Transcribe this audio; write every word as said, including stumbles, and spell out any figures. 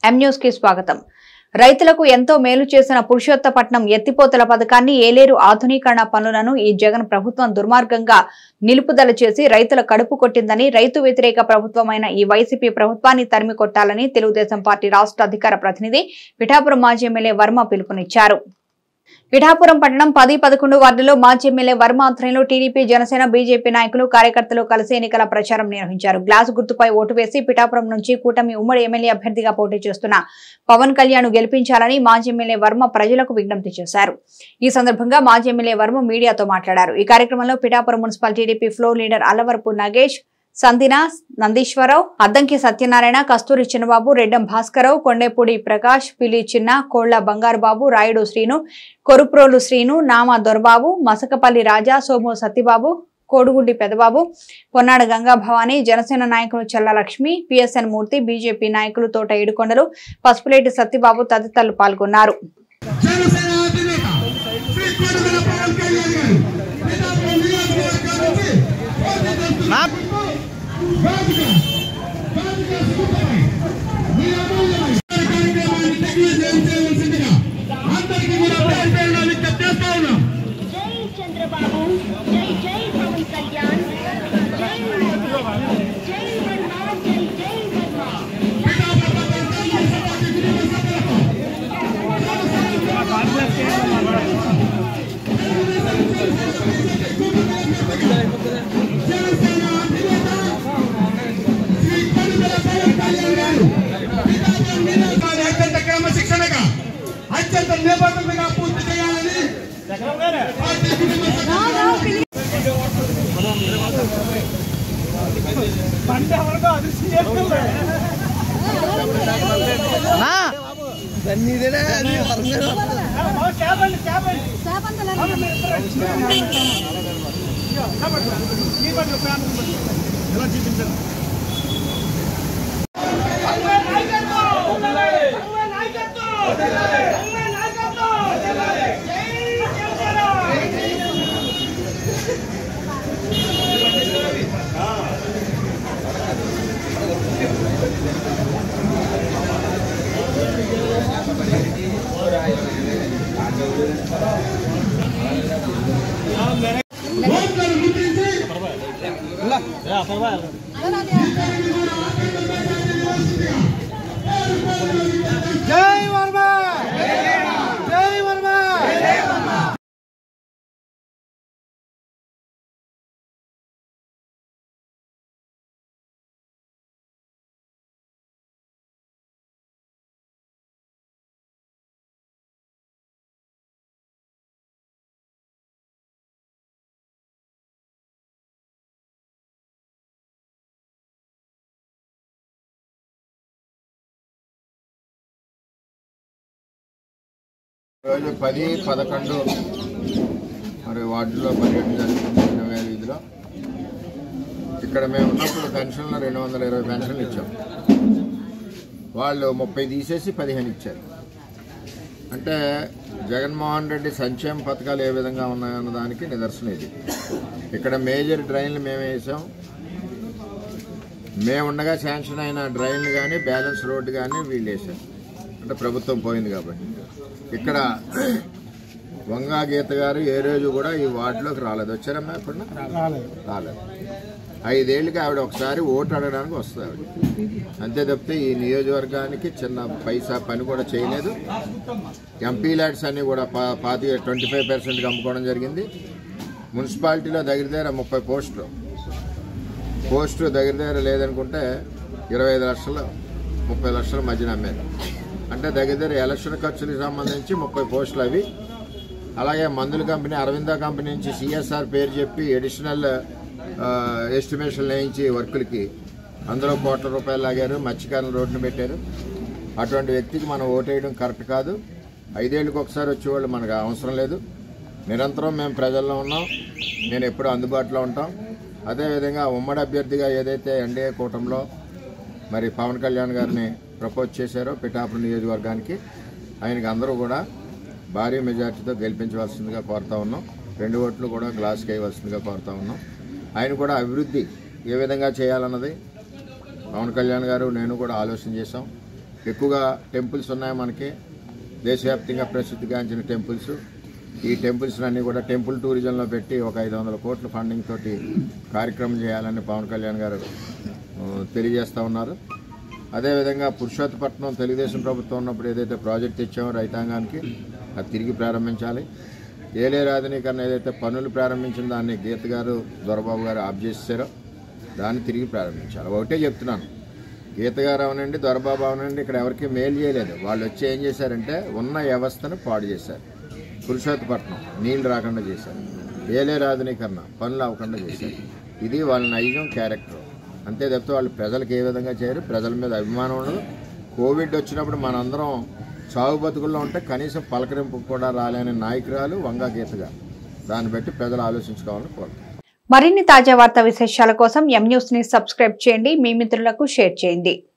M news కి స్వాగతం. రైతులకు ఎంతో మేలు చేసిన పురుషోత్తపట్నం ఎత్తిపోతల పథకాన్ని ఏలేరు ఆధునీకరణ పనులను ఈ జగన్ ప్రభుత్వం దుర్మార్గంగా నిలుపుదల చేసి రైతుల కడుపు కొట్టిందని, రైతు వ్యతిరేక ప్రభుత్వమైన ఈ వైసీపీ ప్రభుత్వాన్ని తరిమి కొట్టాలని తెలుగుదేశం పార్టీ రాష్ట్ర అధికార ప్రతినిధి పిఠాపురం మాజీ ఎమ్మెల్యే వర్మ పిలుపునిచ్చారు. పిఠాపురం పట్టణం పది పదకొండు వార్డులో మాజీ ఎమ్మెల్యే వర్మ ఆధ్వర్యంలో టీడీపీ, జనసేన, బీజేపీ నాయకులు, కార్యకర్తలు కలిసి ఎన్నికల ప్రచారం నిర్వహించారు. గ్లాస్ గుర్తుపై ఓటు వేసి పిఠాపురం నుంచి కూటమి ఉమ్మడి ఎమ్మెల్యే అభ్యర్థిగా పోటీ చేస్తున్న పవన్ కళ్యాణ్ గెలిపించాలని మాజీ ఎమ్మెల్యే వర్మ ప్రజలకు విజ్ఞప్తి చేశారు. ఈ సందర్భంగా మాజీ ఎమ్మెల్యే వర్మ మీడియాతో మాట్లాడారు. ఈ కార్యక్రమంలో Pithapuram municipal TDP floor leader Allavarapu Nagesh, Sandina Nandeeswararao, Addanki Satyanarayana, Kasturi Chinnababu, Reddam Bhaskararao, Kondepudi Prakash, Pili Chinna, Kolla Bangaru Babu, Rayudu Srinu, Koruprolu Srinu, నామ దొరబాబు, మసకపల్లి రాజా, సోము సత్యబాబు, కోడుగుడ్డి పెదబాబు, పొన్నాడ గంగా భవాని, జనసేన నాయకులు చల్ల లక్ష్మి, పిఎస్ఎన్ మూర్తి, బీజేపీ నాయకులు తోట ఏడుకొండలు, పసుపులేటి సత్యబాబు తదితరులు పాల్గొన్నారు. అత్యంత నిబద్ధతగా పూర్తి చేయాలని జై వర్మ, జై వర్మ. రోజు పది పదకొండు మరి వార్డులో పర్యటన జరుగుతుంది. ఇరవై ఐదు వీధిలో ఇక్కడ మేము ఉన్నప్పుడు పెన్షన్లు రెండు వందల ఇరవై పెన్షన్లు ఇచ్చాం. వాళ్ళు ముప్పై తీసేసి పదిహేను ఇచ్చారు. అంటే జగన్మోహన్ రెడ్డి సంక్షేమ పథకాలు ఏ విధంగా ఉన్నాయన్న దానికి నిదర్శనం ఇది. ఇక్కడ మేజర్ డ్రైన్లు మేము వేసాం. మేము ఉండగా శాంక్షన్ అయిన డ్రైన్లు కానీ బ్యాలెన్స్ రోడ్డు కానీ వీళ్ళు వేసాం. అంటే ప్రభుత్వం పోయింది కాబట్టి. ఇక్కడ వంగా గీత గారు ఏ రోజు కూడా ఈ వార్డులోకి రాలేదు. వచ్చారమ్మా ఎప్పుడు? రాలేదు. ఐదేళ్ళకి ఆవిడ ఒకసారి ఓటు అడగడానికి వస్తుంది ఆవిడ, అంతే తప్పితే ఈ నియోజకవర్గానికి చిన్న పైసా పని కూడా చేయలేదు. ఎంపీ ల్యాడ్స్ అన్ని కూడా పా పాతి ట్వంటీ ఫైవ్ పర్సెంట్కి అమ్ముకోవడం జరిగింది. మున్సిపాలిటీలో దగ్గర దగ్గర ముప్పై పోస్టులు పోస్టు దగ్గర దగ్గర లేదనుకుంటే ఇరవై ఐదు లక్షలు ముప్పై లక్షల మధ్యన అమ్మారు. అంటే దగ్గర దగ్గర ఎలక్షన్ ఖర్చులకు సంబంధించి ముప్పై పోస్టులు అవి. అలాగే మందుల కంపెనీ అరవింద కంపెనీ నుంచి సిఎస్ఆర్ పేరు చెప్పి అడిషనల్ ఎస్టిమేషన్లు వేయించి వర్కులకి అందులో కోట్ల రూపాయలు లాగారు. మత్స్యకారుల రోడ్డును పెట్టారు. అటువంటి వ్యక్తికి మనం ఓటేయడం కరెక్ట్ కాదు. ఐదేళ్ళకి ఒకసారి వచ్చేవాళ్ళు మనకు అవసరం లేదు. నిరంతరం మేము ప్రజల్లో ఉన్నాం. నేను ఎప్పుడూ అందుబాటులో ఉంటాం. అదేవిధంగా ఉమ్మడి అభ్యర్థిగా ఏదైతే ఎన్డీఏ కూటమిలో మరి పవన్ కళ్యాణ్ గారిని ప్రపోజ్ చేశారో పిఠాపురం నియోజకవర్గానికి, ఆయనకి అందరూ కూడా భారీ మెజార్టీతో గెలిపించవలసిందిగా కోరుతా ఉన్నాం. రెండు ఓట్లు కూడా గ్లాస్కి వేయవలసిందిగా కోరుతా ఉన్నాం. ఆయన కూడా అభివృద్ధి ఏ విధంగా చేయాలన్నది పవన్ కళ్యాణ్ గారు నేను కూడా ఆలోచన చేశాం. ఎక్కువగా టెంపుల్స్ ఉన్నాయి మనకి, దేశవ్యాప్తంగా ప్రసిద్ధిగాంచిన టెంపుల్స్. ఈ టెంపుల్స్ అన్నీ కూడా టెంపుల్ టూరిజంలో పెట్టి ఒక ఐదు వందల కోట్ల ఫండింగ్ తోటి కార్యక్రమం చేయాలని పవన్ కళ్యాణ్ గారు తెలియజేస్తూ ఉన్నారు. అదేవిధంగా పురుషోత్తపట్నం తెలుగుదేశం ప్రభుత్వం ఉన్నప్పుడు ఏదైతే ప్రాజెక్ట్ ఇచ్చామో రైతాంగానికి అది తిరిగి ప్రారంభించాలి. ఏలేరు ఆధునీకరణ ఏదైతే పనులు ప్రారంభించిన దాన్ని గీత గారు దొరబాబు గారు ఆఫ్ చేశారో దాన్ని తిరిగి ప్రారంభించాలి. ఒకటే చెప్తున్నాను, గీత గారు అవనండి దొరబాబు అవనండి ఇక్కడ ఎవరికి మేలు చేయలేదు. వాళ్ళు వచ్చి ఏం చేశారంటే ఉన్న వ్యవస్థను పాడు చేశారు. పురుషోత్తపట్నం నీళ్లు రాకుండా చేశారు, ఏలేరు ఆధునీకరణ పనులు అవ్వకుండా చేశారు. ఇది వాళ్ళ నైజం క్యారెక్టర్. అంతే తప్పితే వాళ్ళు ప్రజలకు ఏ విధంగా చేయరు, ప్రజల మీద అభిమానం ఉండదు. కోవిడ్ వచ్చినప్పుడు మనందరం చావు బతుకుల్లో ఉంటే కనీసం పలకరింపు కూడా రాలేని నాయకురాలు వంగా గీతగా. దాన్ని బట్టి ప్రజలు ఆలోచించుకోవాలని కోరుతున్నాను. మరిన్ని తాజా వార్తా విశేషాల కోసం ఎం న్యూస్ ని సబ్స్క్రైబ్ చేయండి, మీ మిత్రులకు షేర్ చేయండి.